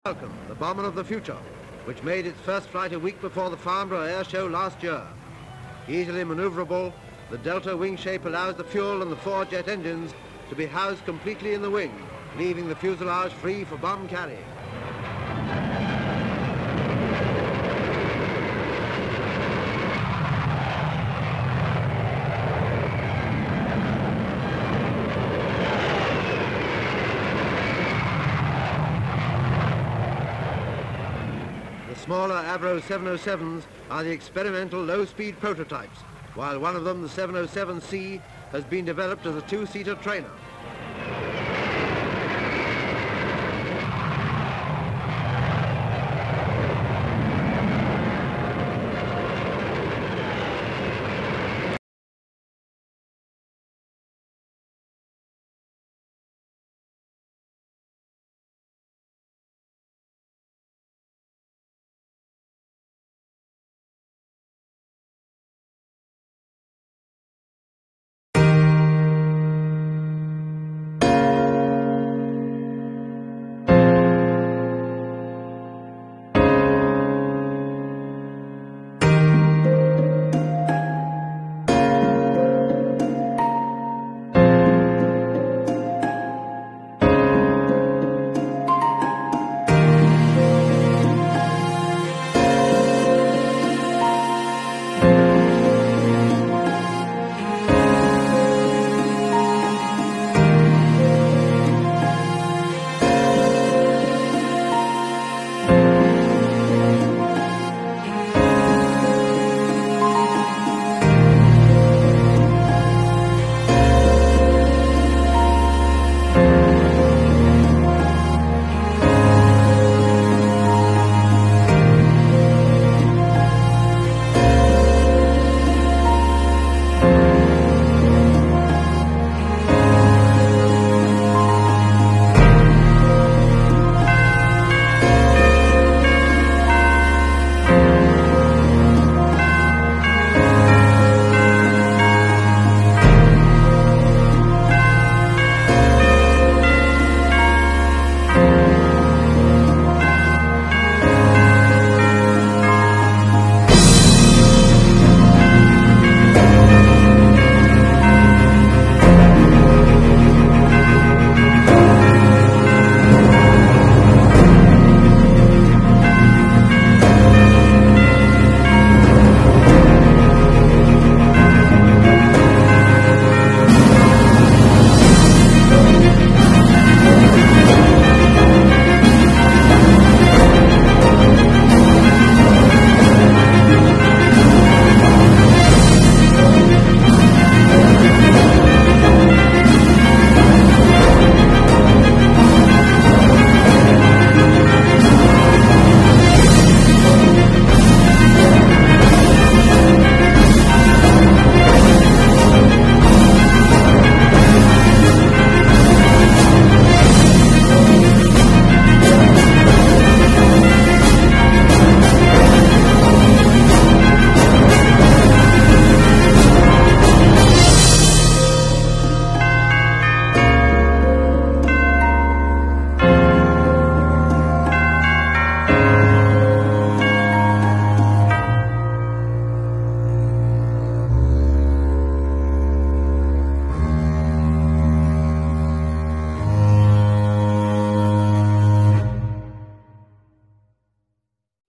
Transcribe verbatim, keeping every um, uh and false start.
Vulcan, the bomber of the future, which made its first flight a week before the Farnborough Air Show last year. Easily maneuverable, the Delta wing shape allows the fuel and the four jet engines to be housed completely in the wing, leaving the fuselage free for bomb carrying. The smaller Avro seven oh sevens are the experimental low-speed prototypes, while one of them, the seven oh seven C, has been developed as a two-seater trainer.